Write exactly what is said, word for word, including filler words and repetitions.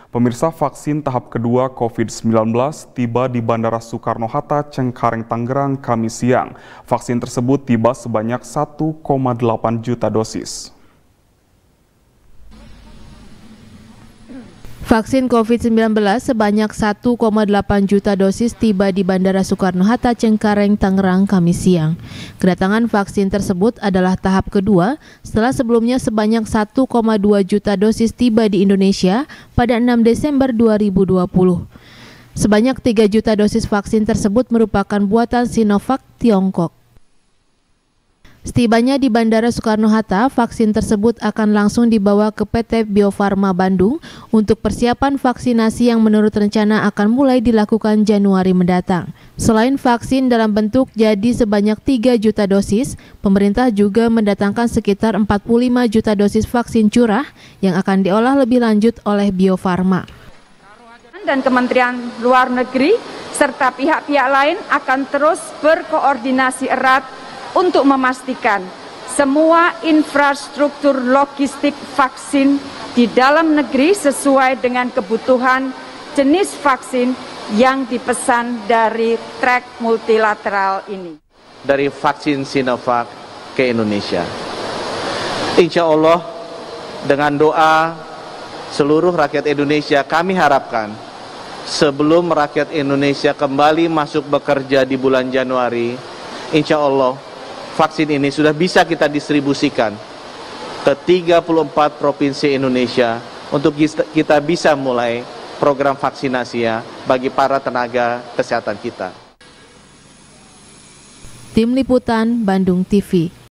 Pemirsa, vaksin tahap kedua COVID sembilan belas tiba di Bandara Soekarno-Hatta, Cengkareng, Tangerang, Kamis siang. Vaksin tersebut tiba sebanyak satu koma delapan juta dosis. Vaksin COVID sembilan belas sebanyak satu koma delapan juta dosis tiba di Bandara Soekarno-Hatta, Cengkareng, Tangerang, Kamis siang. Kedatangan vaksin tersebut adalah tahap kedua setelah sebelumnya sebanyak satu koma dua juta dosis tiba di Indonesia pada enam Desember dua ribu dua puluh. Sebanyak tiga juta dosis vaksin tersebut merupakan buatan Sinovac Tiongkok. Setibanya di Bandara Soekarno-Hatta, vaksin tersebut akan langsung dibawa ke P T Bio Farma Bandung untuk persiapan vaksinasi yang menurut rencana akan mulai dilakukan Januari mendatang. Selain vaksin dalam bentuk jadi sebanyak tiga juta dosis, pemerintah juga mendatangkan sekitar empat puluh lima juta dosis vaksin curah yang akan diolah lebih lanjut oleh Bio Farma. Dan Kementerian Luar Negeri serta pihak-pihak lain akan terus berkoordinasi erat untuk memastikan semua infrastruktur logistik vaksin di dalam negeri sesuai dengan kebutuhan jenis vaksin yang dipesan dari track multilateral ini. Dari vaksin Sinovac ke Indonesia. Insya Allah dengan doa seluruh rakyat Indonesia, kami harapkan sebelum rakyat Indonesia kembali masuk bekerja di bulan Januari, insya Allah vaksin ini sudah bisa kita distribusikan ke tiga puluh empat provinsi Indonesia untuk kita bisa mulai program vaksinasi ya bagi para tenaga kesehatan kita. Tim Liputan Bandung T V.